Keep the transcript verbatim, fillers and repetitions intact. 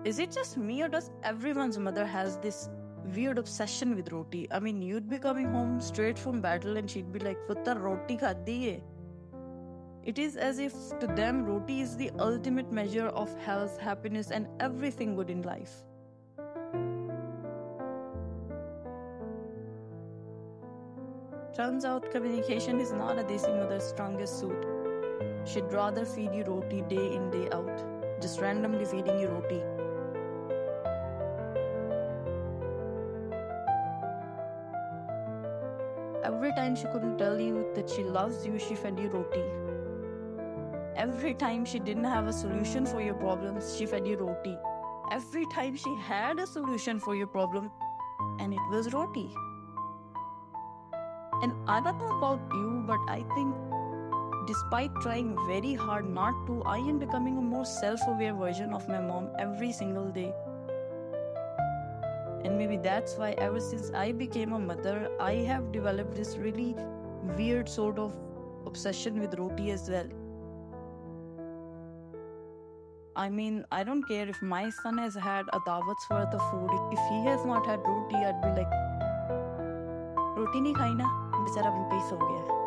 Is it just me or does everyone's mother has this weird obsession with roti? I mean, you'd be coming home straight from battle and she'd be like, "Putter, roti khadi hai." It is as if to them roti is the ultimate measure of health, happiness, and everything good in life. Turns out communication is not a desi mother's strongest suit. She'd rather feed you roti day in, day out, just randomly feeding you roti. Every time she couldn't tell you that she loves you, she fed you roti. Every time she didn't have a solution for your problems, she fed you roti. Every time she had a solution for your problem, and it was roti. And I don't know about you, but I think despite trying very hard not to, I am becoming a more self-aware version of my mom every single day. And maybe that's why ever since I became a mother, I have developed this really weird sort of obsession with roti as well. I mean, I don't care if my son has had a dawat's worth of food. If he has not had roti, I'd be like, roti nahi khai na, बेचारा भूखा ही सो गया है.